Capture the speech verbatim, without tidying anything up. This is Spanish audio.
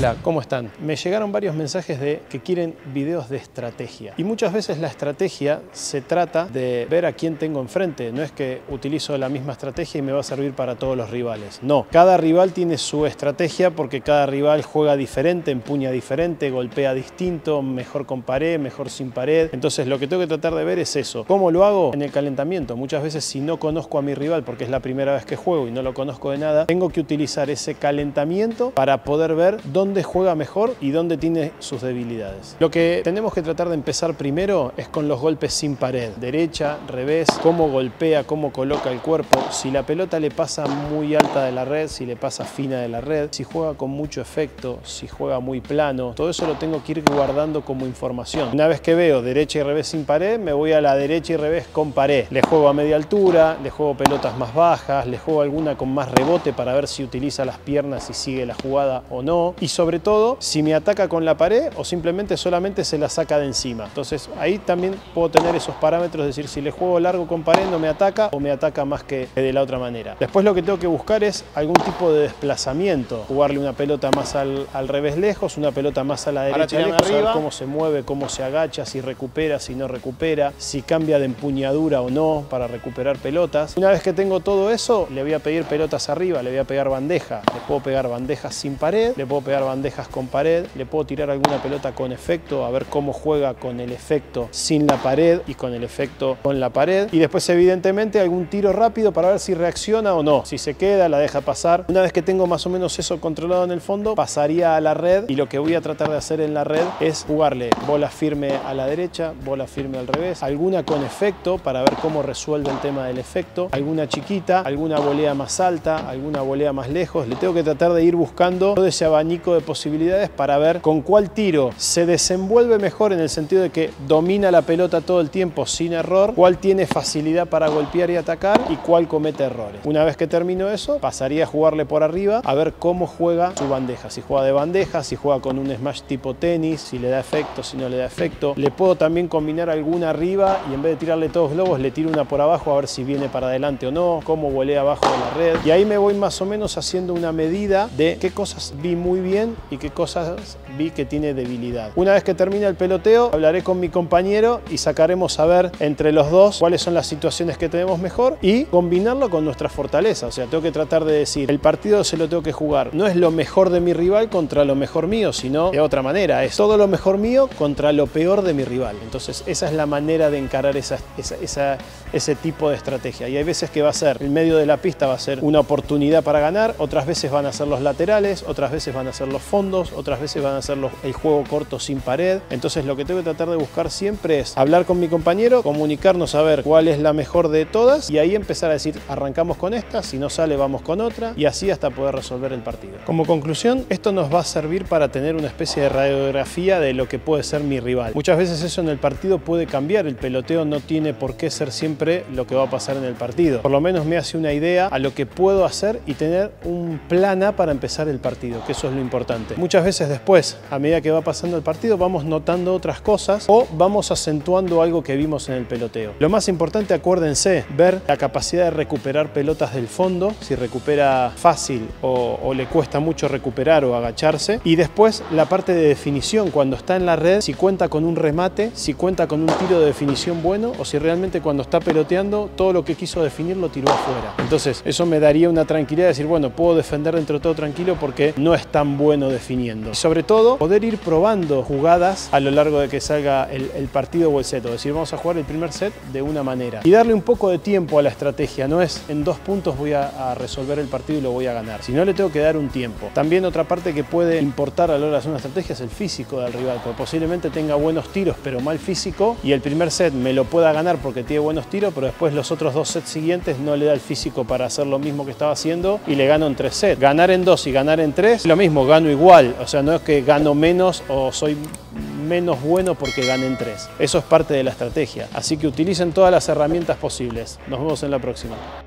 Hola, ¿cómo están? Me llegaron varios mensajes de que quieren videos de estrategia. Y muchas veces la estrategia se trata de ver a quién tengo enfrente. No es que utilizo la misma estrategia y me va a servir para todos los rivales. No, cada rival tiene su estrategia porque cada rival juega diferente, empuña diferente, golpea distinto, mejor con pared, mejor sin pared. Entonces lo que tengo que tratar de ver es eso. ¿Cómo lo hago? En el calentamiento. Muchas veces si no conozco a mi rival porque es la primera vez que juego y no lo conozco de nada, tengo que utilizar ese calentamiento para poder ver dónde juega mejor y dónde tiene sus debilidades. Lo que tenemos que tratar de empezar primero es con los golpes sin pared. Derecha, revés, cómo golpea, cómo coloca el cuerpo. Si la pelota le pasa muy alta de la red, si le pasa fina de la red, si juega con mucho efecto, si juega muy plano, todo eso lo tengo que ir guardando como información. Una vez que veo derecha y revés sin pared, me voy a la derecha y revés con pared. Le juego a media altura, le juego pelotas más bajas, le juego alguna con más rebote para ver si utiliza las piernas y sigue la jugada o no. Y sobre todo, si me ataca con la pared o simplemente solamente se la saca de encima. Entonces ahí también puedo tener esos parámetros, es decir, si le juego largo con pared no me ataca o me ataca más que de la otra manera. Después lo que tengo que buscar es algún tipo de desplazamiento. Jugarle una pelota más al, al revés lejos, una pelota más a la derecha lejos, arriba. Saber cómo se mueve, cómo se agacha, si recupera, si no recupera, si cambia de empuñadura o no para recuperar pelotas. Una vez que tengo todo eso, le voy a pedir pelotas arriba, le voy a pegar bandeja. Le puedo pegar bandejas sin pared, le puedo pegar bandejas con pared, le puedo tirar alguna pelota con efecto, a ver cómo juega con el efecto sin la pared y con el efecto con la pared. Y después evidentemente algún tiro rápido para ver si reacciona o no. Si se queda, la deja pasar. Una vez que tengo más o menos eso controlado en el fondo, pasaría a la red y lo que voy a tratar de hacer en la red es jugarle bola firme a la derecha, bola firme al revés, alguna con efecto para ver cómo resuelve el tema del efecto, alguna chiquita, alguna volea más alta, alguna volea más lejos. Le tengo que tratar de ir buscando todo ese abanico de posibilidades para ver con cuál tiro se desenvuelve mejor en el sentido de que domina la pelota todo el tiempo sin error, cuál tiene facilidad para golpear y atacar y cuál comete errores. Una vez que termino eso, pasaría a jugarle por arriba a ver cómo juega su bandeja, si juega de bandeja, si juega con un smash tipo tenis, si le da efecto, si no le da efecto. Le puedo también combinar alguna arriba y en vez de tirarle todos globos le tiro una por abajo a ver si viene para adelante o no, cómo volea abajo de la red. Y ahí me voy más o menos haciendo una medida de qué cosas vi muy bien y qué cosas vi que tiene debilidad. Una vez que termine el peloteo, hablaré con mi compañero y sacaremos a ver entre los dos cuáles son las situaciones que tenemos mejor y combinarlo con nuestra fortaleza. O sea, tengo que tratar de decir, el partido se lo tengo que jugar. No es lo mejor de mi rival contra lo mejor mío, sino de otra manera. Es todo lo mejor mío contra lo peor de mi rival. Entonces, esa es la manera de encarar esa, esa, esa, ese tipo de estrategia. Y hay veces que va a ser, el medio de la pista va a ser una oportunidad para ganar, otras veces van a ser los laterales, otras veces van a ser los fondos, otras veces van a ser los, el juego corto sin pared. Entonces, lo que tengo que tratar de buscar siempre es hablar con mi compañero, comunicarnos a ver cuál es la mejor de todas y ahí empezar a decir, arrancamos con esta, si no sale vamos con otra y así hasta poder resolver el partido. Como conclusión, esto nos va a servir para tener una especie de radiografía de lo que puede ser mi rival. Muchas veces eso en el partido puede cambiar, el peloteo no tiene por qué ser siempre lo que va a pasar en el partido. Por lo menos me hace una idea a lo que puedo hacer y tener un plan A para empezar el partido, que eso es lo importante. Muchas veces después, a medida que va pasando el partido, vamos notando otras cosas o vamos acentuando algo que vimos en el peloteo. Lo más importante, acuérdense, ver la capacidad de recuperar pelotas del fondo, si recupera fácil o, o le cuesta mucho recuperar o agacharse. Y después la parte de definición, cuando está en la red, si cuenta con un remate, si cuenta con un tiro de definición bueno o si realmente cuando está peloteando todo lo que quiso definir lo tiró afuera. Entonces eso me daría una tranquilidad de decir, bueno, puedo defender dentro de todo tranquilo porque no es tan bueno definiendo. Y sobre todo, poder ir probando jugadas a lo largo de que salga el, el partido o el set. Es decir, vamos a jugar el primer set de una manera y darle un poco de tiempo a la estrategia. No es en dos puntos voy a, a resolver el partido y lo voy a ganar, sino le tengo que dar un tiempo. También otra parte que puede importar a la hora de hacer una estrategia es el físico del rival, porque posiblemente tenga buenos tiros pero mal físico y el primer set me lo pueda ganar porque tiene buenos tiros, pero después los otros dos sets siguientes no le da el físico para hacer lo mismo que estaba haciendo y le gano en tres sets. Ganar en dos y ganar en tres, lo mismo, gano igual. O sea, no es que gano menos o soy menos bueno porque gané en tres. Eso es parte de la estrategia. Así que utilicen todas las herramientas posibles. Nos vemos en la próxima.